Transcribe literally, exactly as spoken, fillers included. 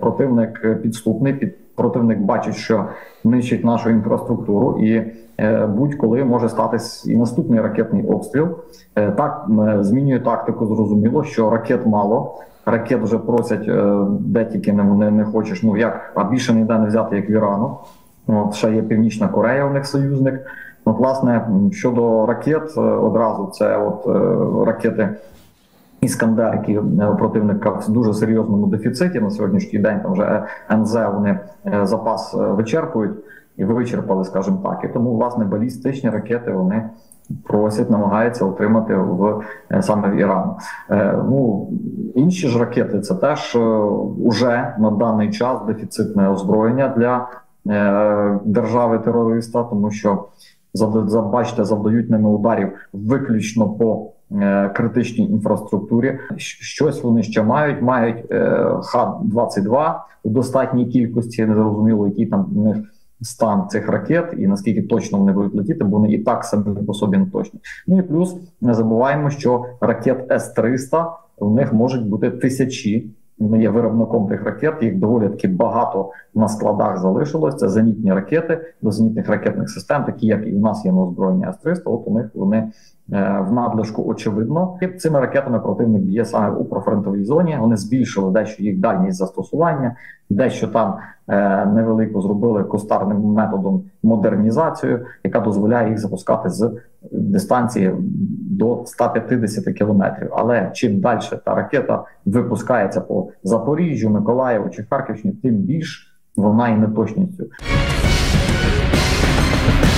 противник підступний, під, противник бачить, що нищить нашу інфраструктуру, і е, будь-коли може статись і наступний ракетний обстріл. Е, так, е, змінює тактику, зрозуміло, що ракет мало, ракет вже просять, е, де тільки не, не, не хочеш, ну як, а більше ніде не взяти, як в Ірану. От, ще є Північна Корея, у них союзник. От, власне, щодо ракет, одразу це от е, ракети «Іскандер», які противника в дуже серйозному дефіциті на сьогоднішній день, там вже ен зет вони запас вичерпують і вичерпали, скажімо так. І тому, власне, балістичні ракети вони просять, намагаються отримати в саме в Ірану. Е, ну, інші ж ракети – це теж уже на даний час дефіцитне озброєння для е, держави-терориста, тому що, бачите, завдають ними ударів виключно по критичній інфраструктурі. Щось вони ще мають. Мають Х двадцять два у достатній кількості, незрозуміло, який там у них стан цих ракет і наскільки точно вони будуть летіти, бо вони і так самі по собі не точні. Ну і плюс не забуваємо, що ракет С триста у них можуть бути тисячі. Вони є виробником тих ракет, їх доволі таки багато на складах залишилось. Це зенітні ракети до зенітних ракетних систем, такі як і в нас є на озброєнні С триста, от у них вони е, в надлишку очевидно. І цими ракетами противник б'є саме у профронтовій зоні, вони збільшили дещо їх дальність застосування, дещо там е, невелико зробили кустарним методом модернізацію, яка дозволяє їх запускати з дистанції до ста п'ятдесяти кілометрів. Але чим далі та ракета випускається по Запоріжжю, Миколаєву чи Харківщині, тим більш вона і неточністю.